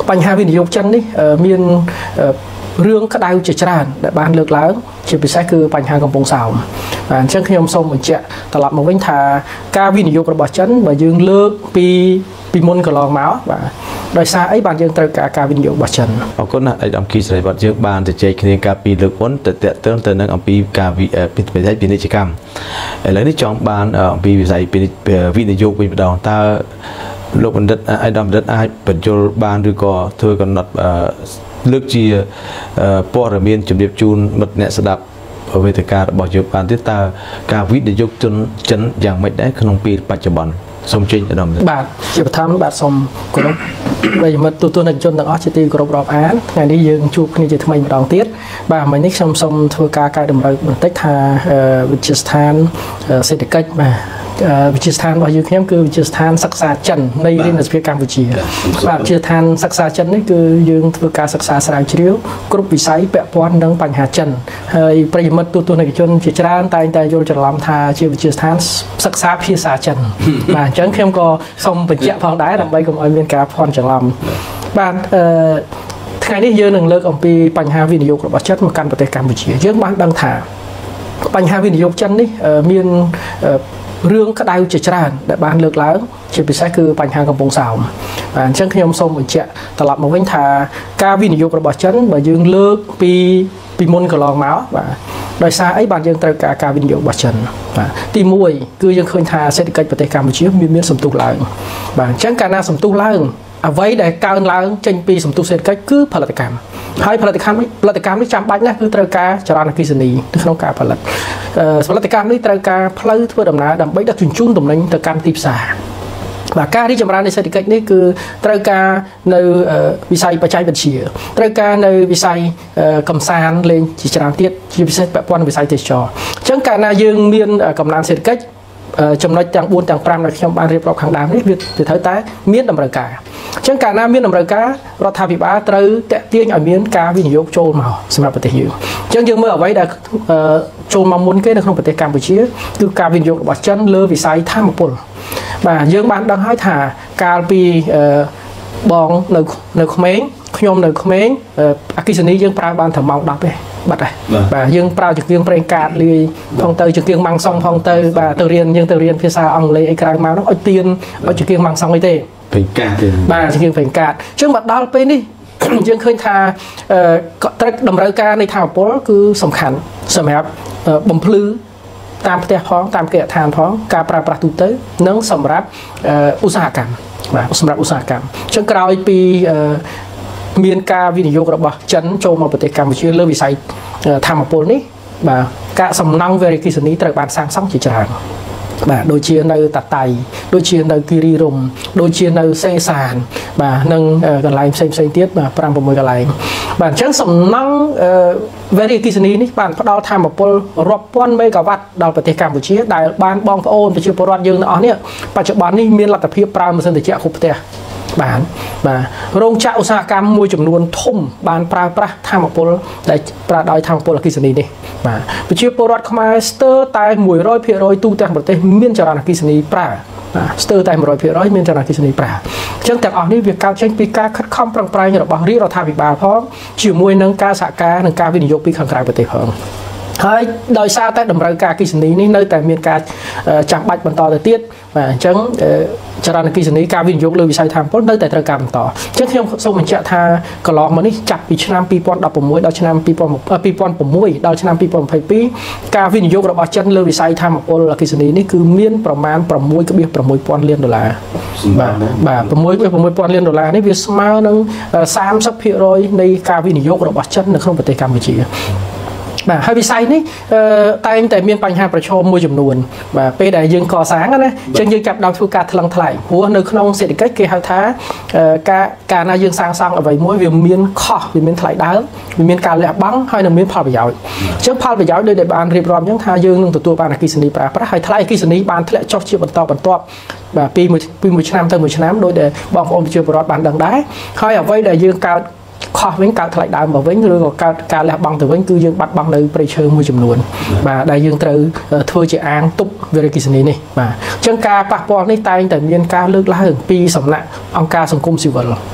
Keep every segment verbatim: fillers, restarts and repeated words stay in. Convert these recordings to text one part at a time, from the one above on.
បញ្ហាវិនិយោគចិននេះមានរឿងក្តៅជាច្រើនដែលបានលើកឡើងជាពិសេសគឺបញ្ហាកំពង់សោមបាទអញ្ចឹងខ្ញុំសូមបញ្ជាក់ត្រឡប់មកវិញថាការវិនិយោគរបស់ចិនបើយើងលើកពីពីមុនកន្លងមកបាទដោយសារអីបានយើងត្រូវការការវិនិយោគរបស់ចិនអរគុណណាស់ឯកឧត្តមគីសេរីវត្តយើងបានជជែកគ្នាការពីលើកមុនទៅតេតើទៅនឹងអំពីការវិស័យពាណិជ្ជកម្មឥឡូវនេះចង់បានអំពីវិស័យវិនិយោគវិញម្ដងតើលោកបណ្ឌិតឯកឧត្តមបណ្ឌិតអាចបញ្យល់បានឬក៏ធ្វើកំណត់លើកជាព័ត៌មានជំរាបជូនមិត្តអ្នកស្ដាប់វេទិការបស់យើងបានទៀតតើការវិនិយោគទុនចិនយ៉ាងម៉េចដែរក្នុងពេលបច្ចុប្បន្នសូមជើញឧត្តមបាទជាបឋមបាទសូមគោរពប្រិយមិត្តទូទស្សនិកជនទាំងអស់ជាទីគោរពរាប់អានថ្ងៃនេះយើងជួបគ្នាជាថ្មីម្ដងទៀតបាទមិញនេះខ្ញុំសូមធ្វើការកែតម្រូវបន្តិចថាវិទ្យាស្ថានសេដ្ឋកិច្ចបាទវិទ្យាស្ថានរបស់យើងខ្ញុំគឺវិទ្យាស្ថានសិក្សាចិននៃរាជរដ្ឋាភិបាលកម្ពុជាបាទវិទ្យាស្ថានសិក្សាចិននេះគឺយើងធ្វើការសិក្សាស្រាវជ្រាវគ្រប់វិស័យពាក់ព័ន្ធនឹងបញ្ហាចិនហើយប្រិយមិត្តទូទស្សនិកជនជាច្រើនតែងតែយល់ច្រឡំថាជាវិទ្យាស្ថានសិក្សាភាសាចិនបាទអញ្ចឹងខ្ញុំក៏សូមបញ្ជាក់ផងដែរដើម្បីកុំឲ្យមានការភ័ន្តច្រឡំបាទអឺថ្ងៃនេះយើងនឹងលើកអំពីបញ្ហាវិនិយោគរបស់ចិនមកកាន់ប្រទេសកម្ពុជាយើងបានដឹងថាបញ្ហាវិនិយោគចិននេះមានរឿងក្តៅជាច្រើនដែលបានលើកឡើងជាពិសេសគឺបញ្ហាកំពង់សោមបាទអញ្ចឹងខ្ញុំសូមបញ្ជាក់ត្រឡប់មកវិញថាការវិនិយោគរបស់ចិនបើយើងលើកពីពីមុនកន្លងមកបាទដោយសារអីបានយើងត្រូវការការវិនិយោគរបស់ចិនបាទទីមួយគឺយើងឃើញថាសេដ្ឋកិច្ចប្រទេសកម្ពុជាមានមានសន្ទុះឡើងបាទអញ្ចឹងកាលណាសន្ទុះឡើងអ្វីដែលកើនឡើងចេញពីសន្ទុះសេដ្ឋកិច្ចគឺផលិតកម្មហើយផលិតកម្មផលិតកម្មនេះចាំបាច់ណាស់គឺត្រូវការចរន្តអគ្គិសនីនៅក្នុងការផលិតផលិតកម្មនេះត្រូវការផ្លូវធ្វើដំណើរដើម្បីដឹកជញ្ជូនទំនិញទៅកាន់ទីផ្សារបាទការរីកចម្រើននៃសេដ្ឋកិច្ចនេះគឺត្រូវការនៅវិស័យបច្ចេកវិទ្យាត្រូវការនៅវិស័យកំសាន្តលេងជាច្រើនទៀតជាពិសេសពាក់ព័ន្ធនឹងវិស័យទេសចរណ៍អញ្ចឹងកាលណាយើងមានកំណើនសេដ្ឋកិច្ចចំណុចទាំងបួនទាំងប្រាំដែលខ្ញុំបានរៀបរាប់ខាងដើមនេះវាត្រូវតែមានតម្រូវការអញ្ចឹងកាលណាមានតម្រូវការរដ្ឋាភិបាលត្រូវតាក់ទាញឲ្យមានការវិនិយោគចូលមកសម្រាប់ប្រទេសយើងអញ្ចឹងយើងមើលអ្វីដែលចូលមកមុនគេនៅក្នុងប្រទេសកម្ពុជាគឺការវិនិយោគរបស់ចិនលើវិស័យថាមពលបាទយើងបានដឹងហើយថាកាលពីបងនៅនៅក្មេងខ្ញុំនៅក្មេងអគ្គិសនីយើងប្រើបានតែម៉ោងដប់ទេបាត់ហើយបាទយើងប្រើចង្កៀងប្រេងកាតលាយផងទៅចង្កៀងម៉ាំងសុងផងទៅបាទទៅរៀនយើងទៅរៀនភាសាអង់គ្លេសអីក្រៅមកនោះឲ្យទៀនឲ្យចង្កៀងម៉ាំងសុងអីទេប្រេងកាតទេបាទចង្កៀងប្រេងកាតអញ្ចឹងមកដល់ពេលនេះយើងឃើញថាត្រូវតម្រូវការនៃថាមពលគឺសំខាន់សម្រាប់បំភ្លឺតាមផ្ទះផងតាមគេហដ្ឋានផងការប្រើប្រាស់ទូទៅនិងសម្រាប់ឧស្សាហកម្មបាទសម្រាប់ឧស្សាហកម្មអញ្ចឹងក្រោយពីមានការវិនិយោគរបស់ចិនចូលមកប្រទេសកម្ពុជាលើវិស័យធម្មពលនេះបាទការសំណង់វារីអគ្គិសនីត្រូវបានសាងសង់ជាច្រើនបាទដូចជានៅតាតៃដូចជានៅគិរីរម្យដូចជានៅសេសានបាទនិងកន្លែងផ្សេងផ្សេងទៀតបាទប្រាំប្រាំមួយកន្លែងបាទអញ្ចឹងសំណង់វារីអគ្គិសនីនេះបានផ្ដល់ធម្មពលរាប់ពាន់មេហ្គាវ៉ាត់ដល់ប្រទេសកម្ពុជាដែលបានបងប្អូនប្រជាពលរដ្ឋយើងទាំងអស់នេះបច្ចុប្បន្ននេះមានលទ្ធភាពប្រើម៉ាស៊ីនត្រជាក់គ្រប់ផ្ទះបានបាទរោងចក្រឧស្សាហកម្មមួយចំនួនធំបានប្រើប្រាស់ធម្មពលដែលប្រើដោយធម្មពលអគ្គិសនីនេះបាទប្រជាពលរដ្ឋខ្មែរស្ទើរតែមួយរយភាគរយទូទាំងប្រទេសមានចរន្តអគ្គិសនីប្រើបាទស្ទើរតែមួយរយភាគរយមានចរន្តអគ្គិសនីប្រើអញ្ចឹងទាំងអស់នេះវាកើតចេញពីការខិតខំប្រឹងប្រែងរបស់រាជរដ្ឋាភិបាលផងជាមួយនឹងការសហការនិងការវិនិយោគពីខាងក្រៅប្រទេសផងហើយដោយសារតែតម្រូវការអគ្គិសនីនេះនៅតែមានការចាំបាច់បន្តទៅទៀតបាទអញ្ចឹងចរន្តអគ្គិសនីការវិនិយោគលើវិស័យថាមពលនៅតែត្រូវការបន្តអញ្ចឹងខ្ញុំសូមបញ្ជាក់ថាកន្លងមកនេះចាប់ពីឆ្នាំពីរពាន់ដប់ប្រាំមួយដល់ឆ្នាំពីរពាន់ប្រាំមួយដល់ឆ្នាំពីរពាន់ម្ភៃពីរការវិនិយោគរបស់ចិនលើវិស័យថាមពលអគ្គិសនីនេះគឺមានប្រមាណប្រាំមួយ.ប្រាំមួយពាន់លានដុល្លារបាទបាទប្រាំមួយ.ប្រាំមួយពាន់លានដុល្លារនេះវាស្មើនឹងសាមសិបភាគរយនៃការវិនិយោគរបស់ចិននៅក្នុងប្រទេសកម្ពុជាបាទហើយវិស័យនេះតែងតែមានបញ្ហាប្រឈមមួយចំនួនបាទពេលដែលយើងកសាងណាអញ្ចឹងយើងចាប់ដើមធ្វើការថ្លឹងថ្លែងព្រោះនៅក្នុងសេដ្ឋកិច្ចគេហៅថាការការណាយើងសាងសង់អ្វីមួយវាមានខុសវាមានថ្លៃដើមវាមានការលះបង់ហើយនឹងមានផលប្រយោជន៍អញ្ចឹងផលប្រយោជន៍ដូចដែលបានរៀបរាប់អញ្ចឹងថាយើងនឹងទទួលបានអគ្គិសនីប្រើប្រាស់ហើយថ្លៃអគ្គិសនីបានធ្លាក់ចុះជាបន្តបន្ទាប់បាទពីមួយពីមួយឆ្នាំទៅមួយឆ្នាំដោយដែលបងប្អូនប្រជាពលរដ្ឋបានដឹងដែរហើយអ្វីដែលយើងកើតខុសវិញកើតថ្លៃដើមមកវិញឬក៏កើតការលះបង់ទៅវិញគឺយើងបាត់បង់នៅព្រៃឈើមួយចំនួនបាទដែលយើងត្រូវធ្វើជាអាងទប់វារីអគ្គិសនីនេះបាទអញ្ចឹងការប៉ះពាល់នេះតែងតែមានការលើកឡើងពីសំណាក់អង្គការសង្គមស៊ីវិល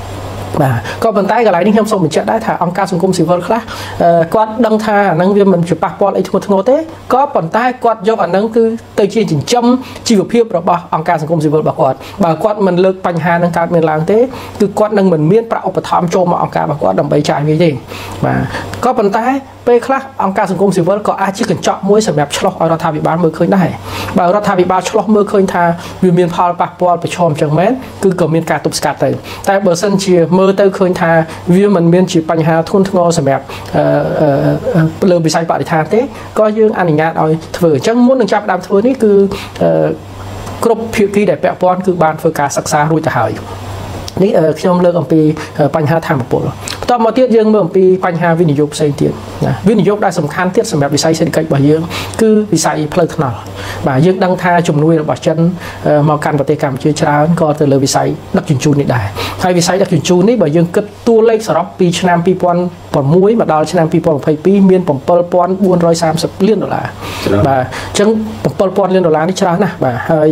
bà có vận tải cái lại đi xem xong mình chạy đái thả ông ca sung cung xì vợ khác quát đăng thà năng viên mình chụp passport ấy thua thua thế có vận tải quát do ảnh năng cứ từ chi chỉnh châm chi vực phiêu rồi bà ông ca sung cung xì vợ bà quát bà quát mình lược bành hà năng cao mình làm thế cứ quát năng mình miên bảo bà thom cho mà ông ca bà quát đầm bay chạy như gì mà có vận tải về khác ông ca sung cung xì vợ có ai chỉ cần chọn mũi sầm đẹp cho ởរដ្ឋាភិបាលមើលឃើញដែរបើរដ្ឋាភិបាលឆ្លោះមើលឃើញថាវាមានផលប៉ះពាល់ប្រឈមចឹងមែនគឺក៏មានការទប់ស្កាត់ទៅតែបើសិនជាមើលទៅឃើញថាវាមិនមានជាបញ្ហាធ្ងន់ធ្ងរសម្រាប់លើវិស័យបរិស្ថានទេក៏យើងអនុញ្ញាតឲ្យធ្វើអញ្ចឹងមុននឹងចាប់ផ្ដើមធ្វើនេះគឺគ្រប់ភាគីដែលពាក់ព័ន្ធគឺបានធ្វើការសិក្សារួចទៅហើយនេះខ្ញុំលើកអំពីបញ្ហាធម្មពលបន្តមកទៀតយើងមើលអំពីបញ្ហាវិនិយោគផ្សេងទៀតណាវិនិយោគដែលសំខាន់ទៀតសម្រាប់វិស័យសេដ្ឋកិច្ចរបស់យើងគឺវិស័យផ្លូវថ្នល់បាទយើងដឹងថាជំនួយរបស់ចិនមកកាន់ប្រទេសកម្ពុជាច្រើនក៏ទៅលើវិស័យដឹកជញ្ជូននេះដែរហើយវិស័យដឹកជញ្ជូននេះបើយើងគិតតួលេខសរុបពីឆ្នាំពីរពាន់ប្រាំមួយមកដល់ឆ្នាំពីរពាន់ម្ភៃពីរមានbảy nghìn bốn trăm ba mươiលានដុល្លារបាទអញ្ចឹងbảy nghìnលានដុល្លារនេះច្រើនណាស់បាទហើយ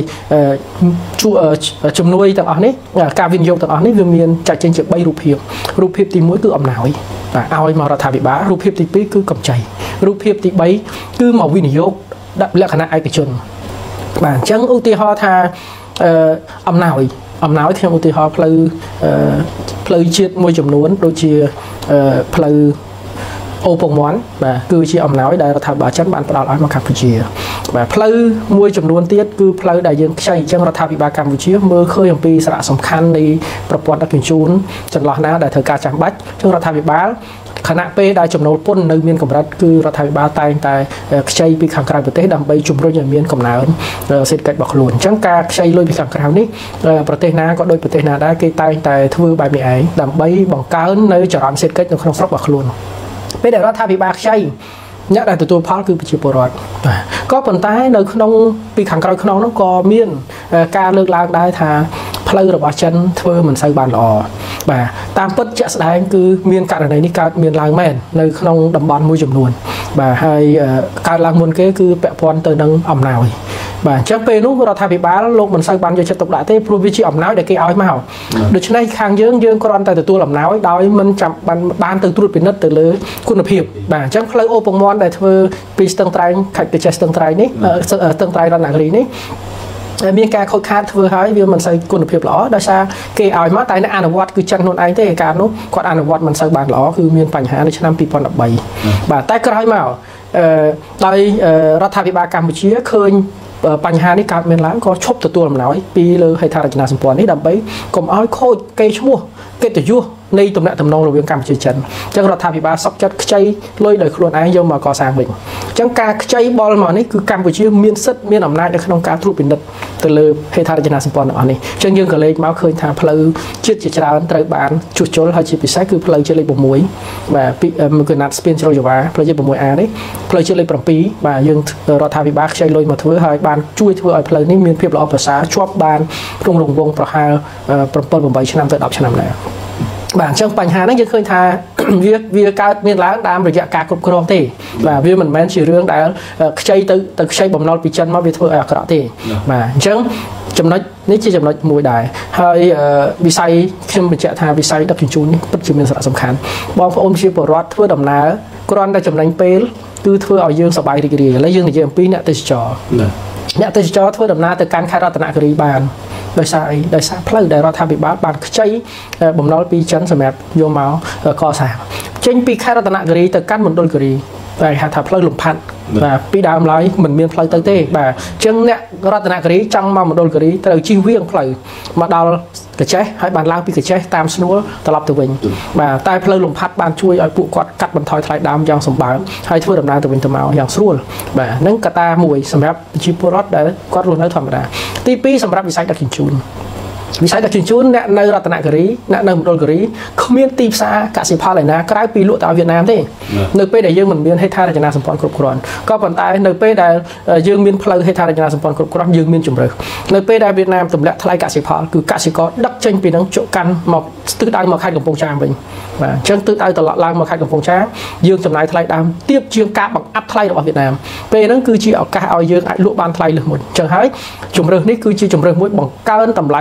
ជំនួយទាំងអស់នេះការវិនិយោគទាំងអស់នេះវាមានចាត់ចេញជាបីរូបភាពរូបភាពទីមួយគឺអំណោយបាទឲ្យមករដ្ឋាភិបាលរូបភាពទីពីរគឺកម្ចីរូបភាពទីបីគឺមកវិនិយោគដាក់លក្ខណៈឯកជនបាទអញ្ចឹងឧទាហរណ៍ថាអំណោយអំណោយខ្ញុំឧទាហរណ៍ផ្លូវផ្លូវជាតិមួយចំនួនដូចជាផ្លូវអូពងមាន់បាទគឺជាអំណោយដែលរដ្ឋាភិបាលចិនបានផ្ដល់ឲ្យមកកម្ពុជាបាទផ្លូវមួយចំនួនទៀតគឺផ្លូវដែលយើងខ្ចីអញ្ចឹងរដ្ឋាភិបាលកម្ពុជាមើលឃើញអំពីសារៈសំខាន់នៃប្រព័ន្ធដឹកជញ្ជូនចន្លោះណាដែលត្រូវការចាំបាច់អញ្ចឹងរដ្ឋាភិបាលខណៈពេលដែលចំណូលពន្ធនៅមានកម្រិតគឺរដ្ឋាភិបាលតែងតែខ្ចីពីខាងក្រៅប្រទេសដើម្បីជំរុញឲ្យមានកំណើនសេដ្ឋកិច្ចរបស់ខ្លួនអញ្ចឹងការខ្ចីលុយពីខាងក្រៅនេះប្រទេសណាក៏ដូចប្រទេសណាដែរគេតែងតែធ្វើបែបនេះឯងដើម្បីបង្កើននៅចរន្តសេដ្ឋកិច្ចនៅក្នុងស្រុករបស់ខ្លួនពេលដែលរដ្ឋាភិបាលខ្ចីអ្នកដែលទទួលផលគឺប្រជាពលរដ្ឋក៏ប៉ុន្តែនៅក្នុងពីខាងក្រៅខ្នងនោះក៏មានការលើកឡើងដែរថាផ្លូវរបស់ចិនធ្វើមិនសូវបានល្អបាទតាមពិតជាក់ស្ដែងគឺមានករណីនេះកើតមានឡើងមែននៅក្នុងតំបន់មួយចំនួនបាទហើយកើតឡើងមុនគេគឺពាក់ព័ន្ធទៅនឹងអំណោយបាទអញ្ចឹងពេលនោះរដ្ឋាភិបាលលោកមិនសូវបានយកចិត្តទុកដាក់ទេព្រោះវាជាអំណោយដែលគេឲ្យមកដូច្នេះខាងយើងយើងគ្រាន់តែទទួលអំណោយដោយមិនចាំបានបានទៅត្រួតពិនិត្យទៅលើគុណភាពបាទអញ្ចឹងផ្លូវអូពងមាន់ដែលធ្វើពីស្ទឹងត្រែងខេត្តកញ្ចេះស្ទឹងត្រែងនេះស្ទឹងត្រែងរតនគិរីនេះមានការខូចខាតធ្វើឲ្យវាមិនសូវគុណភាពល្អដោយសារគេឲ្យមកតែអ្នកអនុវត្តគឺចិនខ្លួនឯងទេការនោះគាត់អនុវត្តមិនសូវបានល្អគឺមានបញ្ហានៅឆ្នាំពីរពាន់ដប់បីបាទតែក្រោយមកដោយរដ្ឋាភិបាលកម្ពុជាឃើញបញ្ហានេះកើតមានឡើងក៏ឈប់ទទួលអំណោយពីលើហេដ្ឋារចនាសម្ព័ន្ធនេះដើម្បីកុំឲ្យខូចកេរ្តិ៍ឈ្មោះកិត្តិយសនៃទំនាក់ទំនងរវាងកម្ពុជាចិនអញ្ចឹងរដ្ឋាភិបាលសុខចិត្តខ្ចីលុយដោយខ្លួនឯងយកមកកសាងវិញអញ្ចឹងការខ្ចីបុលមកនេះគឺកម្ពុជាមានសិទ្ធិមានអំណាចនៅក្នុងការត្រួតពិនិត្យទៅលើហេដ្ឋារចនាសម្ព័ន្ធទាំងអស់នេះអញ្ចឹងយើងក៏លេខមកឃើញថាផ្លូវជាតិជាច្រើនត្រូវបានជួសជុលហើយជាពិសេសគឺផ្លូវជាតិលេខ6បាទពីគឺណាត់ស្ពានជ្រោយយ៉ាវ៉ាផ្លូវជាតិ 6A នេះផ្លូវជាតិលេខ7បាទយើងរដ្ឋាភិបាលខ្ចីលុយមកធ្វើហើយបានជួយធ្វើឲ្យផ្លូវនេះមានភាពល្អប្រសើរជាប់បានក្នុងរង្វង់ប្រហែល7 8ឆ្នាំទៅ10ឆ្នាំដែរបាទអញ្ចឹងបញ្ហាហ្នឹងយើងឃើញថាវាវាកើតមានឡើងតាមរយៈការគ្រប់គ្រងទេបាទវាមិនមែនជារឿងដែលខ្ចីទៅទៅខ្ចីបំណុលពីចិនមកវាធ្វើឲ្យអាក្រក់ទេបាទអញ្ចឹងចំណុចនេះជាចំណុចមួយដែរហើយវិស័យខ្ញុំបញ្ជាក់ថាវិស័យដឹកជញ្ជូននេះពិតជាមានសារៈសំខាន់បងប្អូនប្រជាពលរដ្ឋធ្វើដំណើរគ្រាន់តែចំណេញពេលគឺធ្វើឲ្យយើងសប្បាយរីករាយឥឡូវយើងនិយាយអំពីអ្នកទេសចរអ្នកទេសចរធ្វើដំណើរទៅកាន់ខេត្តរតនគិរីបានដោយសារអីដោយសារផ្លូវដែលរដ្ឋាភិបាលបានខ្ចីបំណុលពីចិនសម្រាប់យកមកកសាងចេញពីខេត្តរតនគិរីទៅកាន់មណ្ឌលគិរីតែហៅថាផ្លូវលំផាត់បាទពីដើមឡើយមិនមានផ្លូវទៅទេបាទអញ្ចឹងអ្នករតនគិរីចង់មកមណ្ឌលគិរីត្រូវជិះវៀងផ្លូវមកដល់កញ្ចេះហើយបានឡើងពីកញ្ចេះតាមស្នួលត្រឡប់ទៅវិញបាទតែផ្លូវលំផាត់បានជួយឲ្យពួកគាត់កាត់បន្ថយថ្លៃដើមយ៉ាងសម្បើមហើយធ្វើដំណើរទៅវិញទៅមកយ៉ាងស្រួលបាទហ្នឹងកត្តាមួយសម្រាប់ប្រជាពលរដ្ឋដែលគាត់រស់នៅធម្មតាទីពីរសម្រាប់វិស័យដឹកជញ្ជូនវិស័យដឹកជញ្ជូនអ្នកនៅរតនគិរីអ្នកនៅមណ្ឌលគិរីគ្មានទីផ្សារកសិផលឯណាក្រៅពីលក់ទៅវៀតណាមទេនៅពេលដែលយើងមិនមានហេដ្ឋារចនាសម្ព័ន្ធគ្រប់គ្រាន់ក៏ប៉ុន្តែនៅពេលដែលយើងមានផ្លូវហេដ្ឋារចនាសម្ព័ន្ធគ្រប់គ្រាន់យើងមានជម្រើសនៅពេលដែលវៀតណាមទម្លាក់ថ្លៃកសិផលគឺកសិករដឹកចេញពីនឹងជក់កាន់មកស្ទើរដៅមកខេត្តកំពង់ចាមវិញបាទអញ្ចឹងទើបដៅត្រឡប់ឡើងមកខេត្តកំពង់ចាមយើងចំណាយថ្លៃដើមទាបជាងការបង្អាប់ថ្លៃរបស់វៀតណាមពេលហ្នឹងគឺជាឱកាសឲ្យយើងអាចលក់បានថ្លៃលើសមុនអញ្ចឹងហើយជម្រើសនេះគឺជាជម្រើសមួយបង្កើនតម្លៃ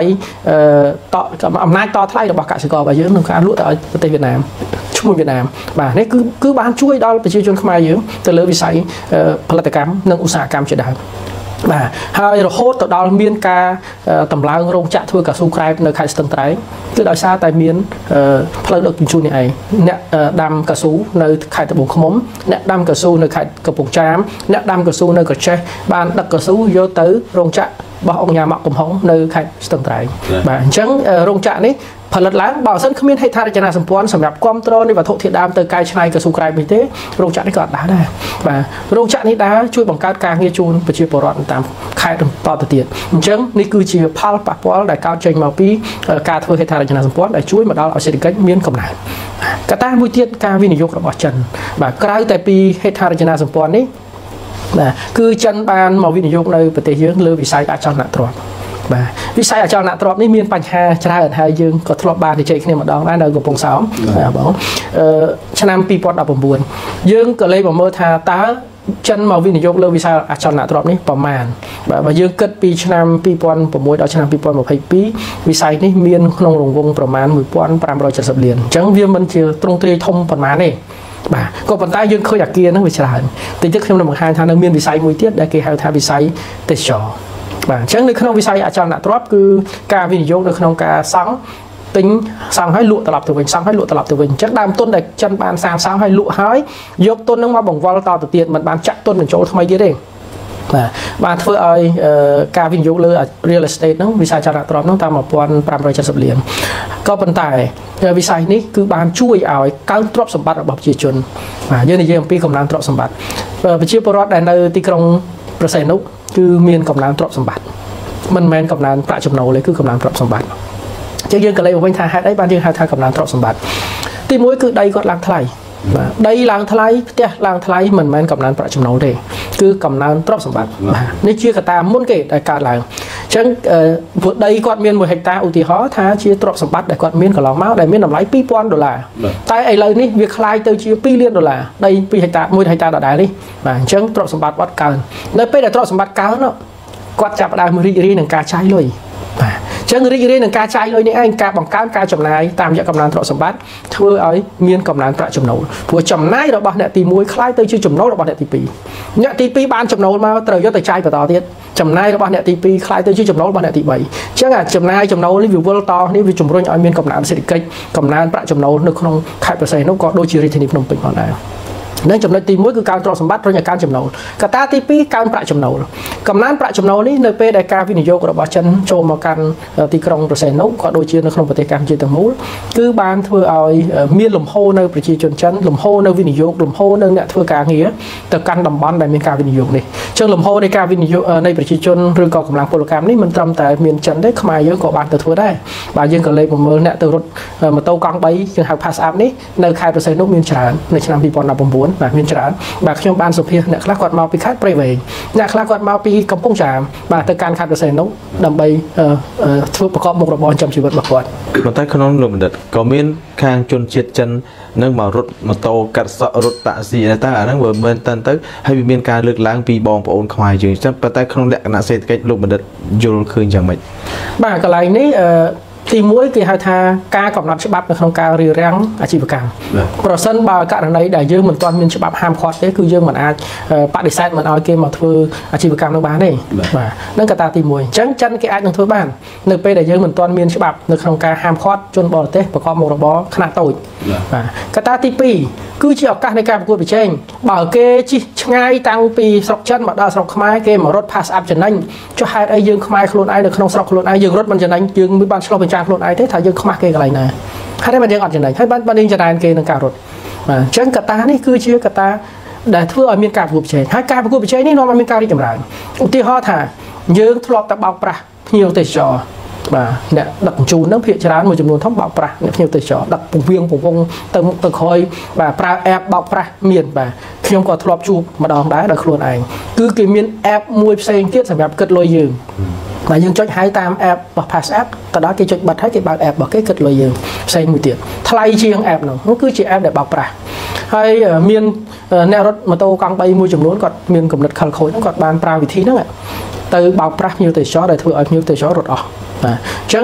តអំណាចតថ្លៃរបស់កសិកររបស់យើងក្នុងការលក់ទៅឲ្យប្រទេសវៀតណាមឈ្មោះវៀតណាមបាទនេះគឺគឺបានជួយដល់ប្រជាជនខ្មែរយើងទៅលើវិស័យផលិតកម្មនិងឧស្សាហកម្មជាដើមបាទហើយរហូតទៅដល់មានការតម្លើងរោងចក្រធ្វើកៅស៊ូក្រែបនៅខេត្តស្ទឹងត្រែងគឺដោយសារតែមានផ្លូវដឹកជញ្ជូននេះឯងអ្នកដាំកៅស៊ូនៅខេត្តត្បូងឃ្មុំអ្នកដាំកៅស៊ូនៅខេត្តកំពង់ចាមអ្នកដាំកៅស៊ូនៅក្រចេះបានដឹកកៅស៊ូយកទៅរោងចក្ររបស់អង្គការម៉ាក់កំហុងនៅខេត្តស្ទឹងត្រែងបាទអញ្ចឹងរោងចក្រនេះផលិតឡើងបើមិនគ្មានហេដ្ឋារចនាសម្ព័ន្ធសម្រាប់គ្រប់គ្រងនៃវត្ថុធាតុដើមទៅកែច្នៃកៅស៊ូក្រែបនេះទេរោងចក្រនេះក៏អត់ដើរដែរបាទរោងចក្រនេះដើរជួយបង្កើតការងារជូនប្រជាពលរដ្ឋតាមខេត្តបន្តទៅទៀតអញ្ចឹងនេះគឺជាផលប៉ះពាល់ដែលកើតចេញមកពីការធ្វើហេដ្ឋារចនាសម្ព័ន្ធដែលជួយមកដល់ឲ្យសេដ្ឋកិច្ចមានកំណើតកត្តាមួយទៀតការវិនិយោគរបស់ចិនបាទក្រៅតែពីហេដ្ឋារចនាសម្ព័ន្ធនេះបាទគឺចិនបានមកវិនិយោគនៅប្រទេសយើងលើវិស័យអចលនទ្រព្យបាទវិស័យអចលនទ្រព្យនេះមានបញ្ហាច្រើនហើយយើងក៏ធ្លាប់បានជជែកគ្នាម្ដងដែរនៅកំពង់សោមបាទបងអឺឆ្នាំពីរពាន់ដប់ប្រាំ9យើងក៏លេខមកមើលថាតើចិនមកវិនិយោគលើវិស័យអចលនទ្រព្យនេះប្រមាណបាទបើយើងគិតពីឆ្នាំពីរពាន់ប្រាំមួយដល់ឆ្នាំពីរពាន់ម្ភៃពីរវិស័យនេះមានក្នុងរង្វង់ប្រមាណមួយពាន់ប្រាំរយ칠십លានអញ្ចឹងវាមិនជាទ្រង់ទ្រាយធំប៉ុន្មានទេបាទក៏ប៉ុន្តែយើងឃើញអាគារហ្នឹងវាច្រើនតិចទៀតខ្ញុំនឹងបង្ហាញថានៅមានវិស័យមួយទៀតដែលគេហៅថាវិស័យទេសចរបាទអញ្ចឹងនៅក្នុងវិស័យអចលនទ្រព្យគឺការវិនិយោគនៅក្នុងការសង់ទិញសង់ឲ្យលក់ត្រឡប់ទៅវិញសង់ឲ្យលក់ត្រឡប់ទៅវិញអញ្ចឹងដើមទុនដែលចិនបានសាងសង់ឲ្យលក់ហើយយកទុនហ្នឹងមកបង្វិលតទៅទៀតមិនបានចាក់ទុនបញ្ចូលថ្មីទៀតទេបាទបានធ្វើឲ្យការវិនិយោគលើ real estate ហ្នឹងវិស័យចលនាទ្រព្យហ្នឹងតាមmột nghìn năm trăm七mươiលានក៏ប៉ុន្តែវិស័យនេះគឺបានជួយឲ្យកើនទ្រព្យសម្បត្តិរបស់ប្រជាជនបាទយើងនិយាយអំពីកំណើនទ្រព្យសម្បត្តិប្រជាពលរដ្ឋដែលនៅទីក្រុងប្រសេនុគឺមានកំណើនទ្រព្យសម្បត្តិមិនមែនកំណើនប្រាក់ចំណូលទេគឺកំណើនទ្រព្យសម្បត្តិអញ្ចឹងយើងក៏លេខមកវិញថាហេតុអីបានយើងហៅថាកំណើនទ្រព្យសម្បត្តិទីមួយគឺដីគាត់ឡើងថ្លៃបាទដីឡើងថ្លៃផ្ទះឡើងថ្លៃមិនមែនកំណើនប្រាក់ចំណូលទេគឺកំណើនទ្រព្យសម្បត្តិបាទនេះជាកត្តាមុនគេដែលកើតឡើងអញ្ចឹងព្រោះដីគាត់មានមួយហិកតាឧទាហរណ៍ថាជាទ្រព្យសម្បត្តិដែលគាត់មានកន្លងមកដែលមានតម្លៃពីរពាន់ដុល្លារតែឥឡូវនេះវាคล้ายទៅជាពីរលានដុល្លារដីពីរហិកតាមួយហិកតាដដែលនេះបាទអញ្ចឹងទ្រព្យសម្បត្តិគាត់កើននៅពេលដែលទ្រព្យសម្បត្តិកើនគាត់ចាប់ផ្ដើមរីករាយនឹងការចាយលុយបាទអញ្ចឹងរីករាយនឹងការចាយលុយនេះឯងការបង្កើនការចំណាយតាមរយៈកំណើនទ្រព្យសម្បត្តិធ្វើឲ្យមានកំណើនប្រាក់ចំណូលព្រោះចំណាយរបស់អ្នកទីមួយคล้ายទៅជាចំណូលរបស់អ្នកទីពីរអ្នកទីពីរបានចំណូលមកត្រូវយកទៅចាយបន្តទៀតចំណាយរបស់អ្នកទីពីរคล้ายទៅជាចំណូលរបស់អ្នកទីបីអញ្ចឹងអាចំណាយចំណូលនេះវាវិលតនេះវាជំរុញឲ្យមានកំណើនសេដ្ឋកិច្ចកំណើនប្រាក់ចំណូលនៅក្នុងខេត្តប្រសេនោះក៏ដូចជារាជធានីភ្នំពេញផងដែរនឹងចំណុចទីមួយគឺកើនទ្រព្យសម្បត្តិរុញឲ្យកើនចំណូលកត្តាទីពីរកើនប្រាក់ចំណូលកំណើនប្រាក់ចំណូលនេះនៅពេលដែលការវិនិយោគរបស់ចិនចូលមកកាន់ទីក្រុងប្រសេនុក៏ដូចជានៅក្នុងប្រទេសកម្ពុជាទាំងមូលគឺបានធ្វើឲ្យមានលំហូរនៅប្រជាជនចិនលំហូរនៅវិនិយោគលំហូរនៅអ្នកធ្វើការងារទៅកាន់តំបន់ដែលមានការវិនិយោគនេះអញ្ចឹងលំហូរនៃការវិនិយោគនៃប្រជាជនឬក៏កម្លាំងពលកម្មនេះមិនត្រឹមតែមានចិនទេខ្មែរយើងក៏បានទៅធ្វើដែរបាទយើងក៏លេខមកមើលអ្នកទៅរត់ម៉ូតូកង់បីយើងហៅ Pass Up នេះនៅខេត្តប្រសេនុមានច្រើននៅឆ្នាំពីរពាន់ដប់ប្រាំ9បាទមានច្រើនបាទខ្ញុំបានសម្ភាសអ្នកខ្លះគាត់មកពីខេត្តព្រៃវែងអ្នកខ្លះគាត់មកពីកំពង់ចាមបាទទៅកាន់ខេត្តប្រសេនុដើម្បីធ្វើប្រកបមុខរបរចិញ្ចឹមជីវិតរបស់គាត់ប៉ុន្តែក្នុងលោកបណ្ឌិតក៏មានខាងជនជាតិចិននឹងមករត់ម៉ូតូកាត់សក់រត់តាក់ស៊ីតែអាហ្នឹងមិនមែនតាន់ទៅហើយវាមានការលើកឡើងពីបងប្អូនខ្មែរយើងចឹងប៉ុន្តែក្នុងលក្ខណៈសេដ្ឋកិច្ចលោកបណ្ឌិតយល់ឃើញយ៉ាងម៉េចបាទកន្លែងនេះអឺទីមួយគេហៅថាការកំណត់ច្បាប់នៅក្នុងការរៀបរៀងអាជីវកម្មប្រសិនបើករណីដែលយើងមិនទាន់មានច្បាប់ហាមឃាត់ទេគឺយើងមិនអាចបដិសេធមិនឲ្យគេមកធ្វើអាជីវកម្មនោះបានទេបាទនឹងកត្តាទីមួយអញ្ចឹងចិនគេអាចនឹងធ្វើបាននៅពេលដែលយើងមិនទាន់មានច្បាប់នៅក្នុងការហាមឃាត់ជនបរទេសប្រកបមុខរបរខ្នាតតូចបាទកត្តាទីពីរគឺជាឱកាសនៃការប្រកួតប្រជែងបើគេជិះឆ្ងាយតាំងពីស្រុកចិនមកដល់ស្រុកខ្មែរគេមករត់ Pass Up ចំណេញចុះហេតុអីយើងខ្មែរខ្លួនឯងនៅក្នុងស្រុកខ្លួនឯងយើងរត់មិនចំណេញយើងមិនបានឆ្លុះបញ្ចាំងខ្លួនឯងទេថាយើងខ្មាស់គេកន្លែងណាហេតុអីបានយើងអត់ចំណេញហើយបានបានយើងចរានគេនឹងការរត់បាទអញ្ចឹងកត្តានេះគឺជាកត្តាដែលធ្វើឲ្យមានការប្រកួតប្រជែងហើយការប្រកួតប្រជែងនេះនាំឲ្យមានការរីកចម្រើនឧទាហរណ៍ថាយើងធ្លាប់តែបោកប្រាស់ភ្ញៀវទេសចរបាទអ្នកដឹកជញ្ជូនហ្នឹងភាគច្រើនមួយចំនួនធំបោកប្រាស់អ្នកភ្ញៀវទេសចរដឹកពងវៀងពងវងទៅមុខទៅក្រោយបាទប្រើ app បោកប្រាស់មានបាទខ្ញុំក៏ធ្លាប់ជួបម្ដងដែរដោយខ្លួនឯងគឺគេមាន app មួយផ្សេងទៀតសម្រាប់គិតលុយយើងបាទយើងចុចហៅតាម app របស់ Pass Up ទៅដល់គេចុចបិទហើយគេបើក app របស់គេគិតលុយយើងផ្សេងមួយទៀតថ្លៃជាង app ហ្នឹងនោះគឺជា app ដែលបោកប្រាស់ហើយមានអ្នករត់ម៉ូតូកង់បីមួយចំនួនគាត់មានគំនិតខលខូចហ្នឹងគាត់បានប្រើវិធីហ្នឹងទៅបោកប្រាស់ភ្ញៀវទេសចរដែលធ្វើឲ្យភ្ញៀវទេសចររត់អស់បាទអញ្ចឹង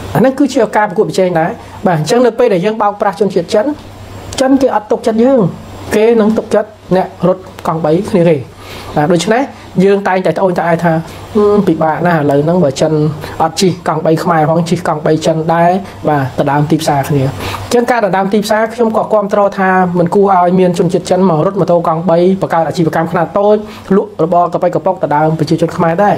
anh ấy cứ chia ca của bị chơi đấy và chẳng được để dân bao pra chôn chuyện chấn chân cái ắt tục chất dương kế nâng tục chất nè rốt còn bấy như thế à đôi chân đấy dương tay tại ôi tại tha bị bạn là lời nâng vào chân ắt chi còn bay khai hoặc chi còn bay chân đai và tờ đam tim xa kia chân ca tờ đam tim xa không có quan trò tha mình cu ai miền chôn chuyện chân mà rốt mà tô còn bay và cao là chi và cam khăn tôi lụa bò cái bay cái bóc tờ đam bị chi chôn khai đây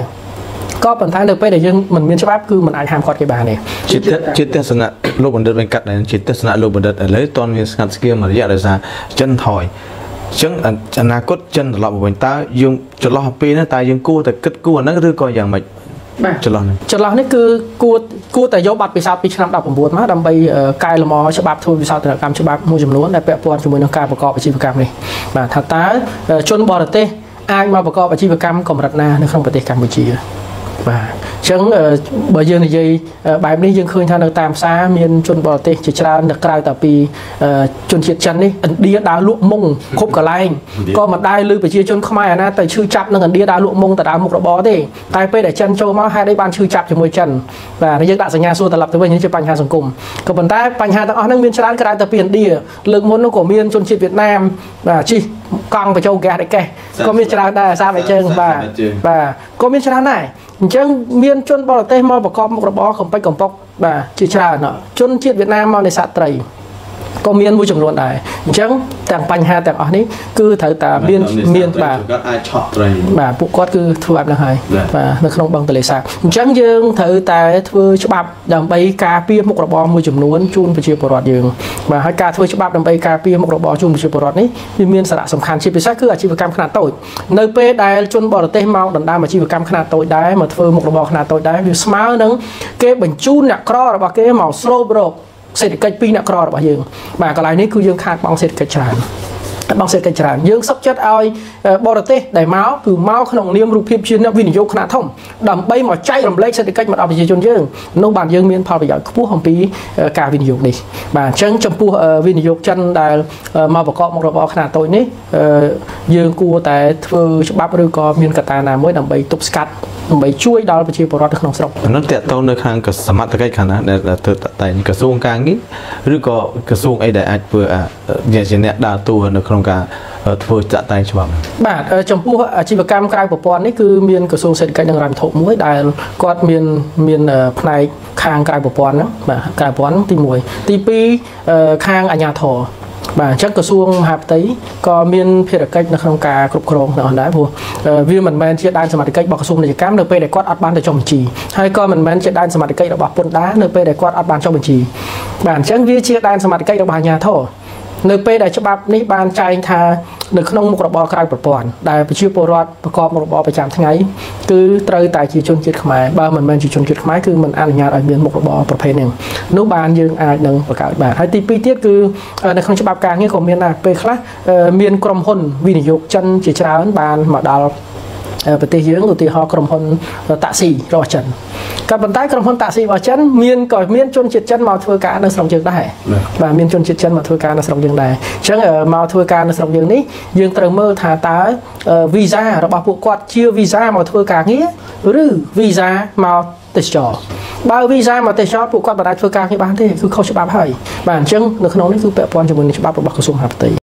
có bản thân được bây giờ mình miền Bắc cứ mình ai ham con cái bà này chỉ chỉ tết sẵn lô bẩn đất bên cạnh này chỉ tết sẵn lô bẩn đất lấy toàn miền sẵn kia mà giờ là ra chân thỏi chân anh na cốt chân lọ của mình ta dùng cho lọ học pin ta dùng cua tại cất cua nó cứ coi dạng mạch cho lọ này cho lọ này cứ cua cua tại dấu bát bị sao bị năm đọc một buồn má đâm bay cài là mò cho bạc thôi vì sao từ cam cho bạc mua chấm nón để bẹp buồn cho mình nó càiประกอบ อาชีพកម្មនេះបាទថាតើជនបរទេសអាចមកប្រកបអាជីវកម្មកម្រិតណានៅក្នុងប្រទេសកម្ពុជាបាទចឹងបើយើងនិយាយបែបនេះយើងឃើញថានៅតាមផ្សារមានជនបរទេសជាច្រើននៅក្រៅតែពីជនជាតិចិននេះឥណ្ឌាដើរលក់មុងគ្រប់កន្លែងក៏មិនដែរលើប្រជាជនខ្មែរណាតែឈឺចាប់នឹងឥណ្ឌាដើរលក់មុងទៅដើរមុខរបរទេតែពេលដែលចិនចូលមកហេតុអីបានឈឺចាប់ជាមួយចិនបាទយើងដាក់សញ្ញាសួរត្រឡប់ទៅវិញនេះជាបញ្ហាសង្គមក៏ប៉ុន្តែបញ្ហាទាំងអស់ហ្នឹងមានច្រើនក្រៅតែពីឥណ្ឌាលើកមុននោះក៏មានជនជាតិវៀតណាមបាទជិះកង់បញ្ចូលហ្គាសដេកេសក៏មានច្រើនដែរសាបឯជើងបាទបាទក៏មានច្រើនដែរអញ្ចឹងមានជនបរទេសមកប្រកបមុខរបរកំពេចកំប៉ុកបាទជាច្រើនជនជាតិវៀតណាមមកនេសាទត្រីក៏មានមួយចំនួនដែរអញ្ចឹងទាំងបញ្ហាទាំងអស់នេះគឺត្រូវតែមានមានបាទអាចឆក់ត្រីបាទពួកគាត់គឺធ្វើបែបហ្នឹងហើយបាទនៅក្នុងបឹងទន្លេសាបអញ្ចឹងយើងត្រូវតែធ្វើច្បាប់ដើម្បីការពារមុខរបរមួយចំនួនជូនប្រជាពលរដ្ឋយើងបាទហើយការធ្វើច្បាប់ដើម្បីការពារមុខរបរជូនប្រជាពលរដ្ឋនេះវាមានសារៈសំខាន់ជាពិសេសគឺអាជីវកម្មខ្នាតតូចនៅពេលដែលជនបរទេសមកដណ្ដើមអាជីវកម្មខ្នាតតូចដែរមកធ្វើមុខរបរខ្នាតតូចដែរវាស្មើនឹងគេបញ្ជូនអ្នកក្ររបស់គេមកស្រូបរកសេដ្ឋកិច្ចពីអ្នកក្ររបស់យើងបាទកន្លែងនេះគឺយើងខាតបង់សេដ្ឋកិច្ចច្រើនបង់សេដ្ឋកិច្ចច្រើនយើងសុខចិត្តឲ្យបរទេសដែលមកគឺមកក្នុងនាមរូបភាពជាអ្នកវិនិយោគខ្នាតធំដើម្បីមកចែករំលែកសេដ្ឋកិច្ចមកដល់ប្រជាជនយើងនោះបានយើងមានផលប្រយោជន៍ខ្ពស់អំពីការវិនិយោគនេះបាទអញ្ចឹងចំពោះវិនិយោគចិនដែលមកប្រកបមុខរបរខ្នាតតូចនេះយើងគួរតែធ្វើច្បាប់ឬក៏មានកត្តាណាមួយដើម្បីទប់ស្កាត់ដើម្បីជួយដល់ប្រជាពលរដ្ឋនៅក្នុងស្រុកនោះតើតើនៅខាងសមត្ថកិច្ចខាងណាដែលធ្វើតែក្រសួងការងារឬក៏ក្រសួងអីដែលអាចធ្វើជាអ្នកដើរតួនៅក្នុងការធ្វើចាក់តែងច្បាប់បាទចំពោះអាជីវកម្មក្រៅប្រព័ន្ធនេះគឺមានក្រសួងសេដ្ឋកិច្ចនិងហិរញ្ញវត្ថុមួយដែលគាត់មានមានផ្នែកខាងក្រៅប្រព័ន្ធហ្នឹងបាទក្រៅប្រព័ន្ធទីមួយទីពីរខាងអាជ្ញាធរបាទអញ្ចឹងក្រសួងមហាផ្ទៃក៏មានភារកិច្ចនៅក្នុងការគ្រប់គ្រងទាំងអស់ដែរព្រោះវាមិនមែនជាដែនសមត្ថកិច្ចរបស់ក្រសួងពាណិជ្ជកម្មនៅពេលដែលគាត់អត់បានទៅចុះបញ្ជីហើយក៏មិនមែនជាដែនសមត្ថកិច្ចរបស់ពន្ធដារនៅពេលដែលគាត់អត់បានចុះបញ្ជីបាទអញ្ចឹងវាជាដែនសមត្ថកិច្ចរបស់អាជ្ញាធរនៅពេលដែលច្បាប់នេះបានចែងថានៅក្នុងមុខរបរក្រៅប្រព័ន្ធដែលប្រជាពលរដ្ឋប្រកបមុខរបរប្រចាំថ្ងៃគឺត្រូវតែជាជនជាតិខ្មែរបើមិនមែនជាជនជាតិខ្មែរគឺមិនអនុញ្ញាតឲ្យមានមុខរបរប្រភេទនេះនោះបានយើងអាចនឹងបង្កើតបានហើយទីពីរទៀតគឺនៅក្នុងច្បាប់ការងារក៏មានដែរពេលខ្លះមានក្រុមហ៊ុនវិនិយោគចិនជាច្រើនបានមកដល់ប្រទេសយើងឧទាហរណ៍ក្រុមហ៊ុនតាក់ស៊ីរបស់ចិនក៏ប៉ុន្តែក្រុមហ៊ុនតាក់ស៊ីរបស់ចិនមានក៏មានជនជាតិចិនមកធ្វើការនៅស្រុកយើងដែរបាទមានជនជាតិចិនមកធ្វើការនៅស្រុកយើងដែរអញ្ចឹងមកធ្វើការនៅស្រុកយើងនេះយើងត្រូវមើលថាតើវីសារបស់ពួកគាត់ជាវីសាមកធ្វើការងារឬវីសាមកទេសចរបើវីសាមកទេសចរពួកគាត់មិនអាចធ្វើការងារបានទេគឺខុសច្បាប់ហើយបាទអញ្ចឹងនៅក្នុងនេះគឺពាក់ព័ន្ធជាមួយនឹងច្បាប់របស់ក្រសួងមហាផ្ទៃ